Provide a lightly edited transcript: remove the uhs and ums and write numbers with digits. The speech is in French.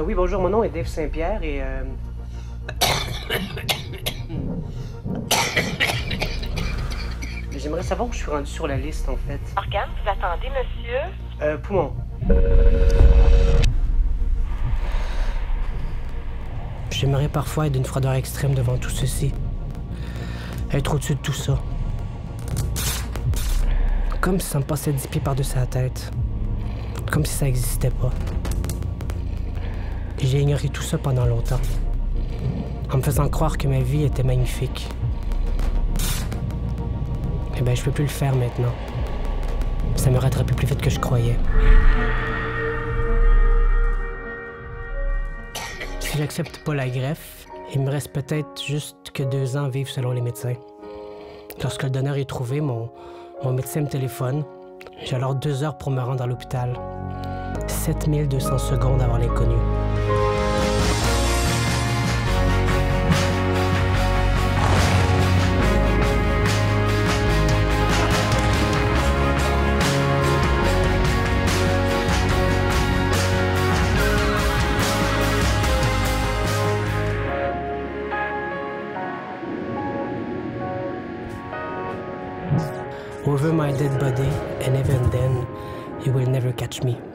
Oui, bonjour, mon nom est Dave Saint-Pierre et... J'aimerais savoir où je suis rendu sur la liste, en fait. Morgane, vous attendez, monsieur? Poumon. J'aimerais parfois être d'une froideur extrême devant tout ceci. Être au-dessus de tout ça. Comme si ça me passait 10 pieds par-dessus la tête. Comme si ça n'existait pas. J'ai ignoré tout ça pendant longtemps. En me faisant croire que ma vie était magnifique. Eh bien, je peux plus le faire maintenant. Ça me rattrape plus vite que je croyais. Si j'accepte pas la greffe, il me reste peut-être juste que 2 ans à vivre selon les médecins. Lorsque le donneur est trouvé, mon médecin me téléphone. J'ai alors 2 heures pour me rendre à l'hôpital. 7200 secondes avant l'inconnu. Over my dead body, and even then, you will never catch me.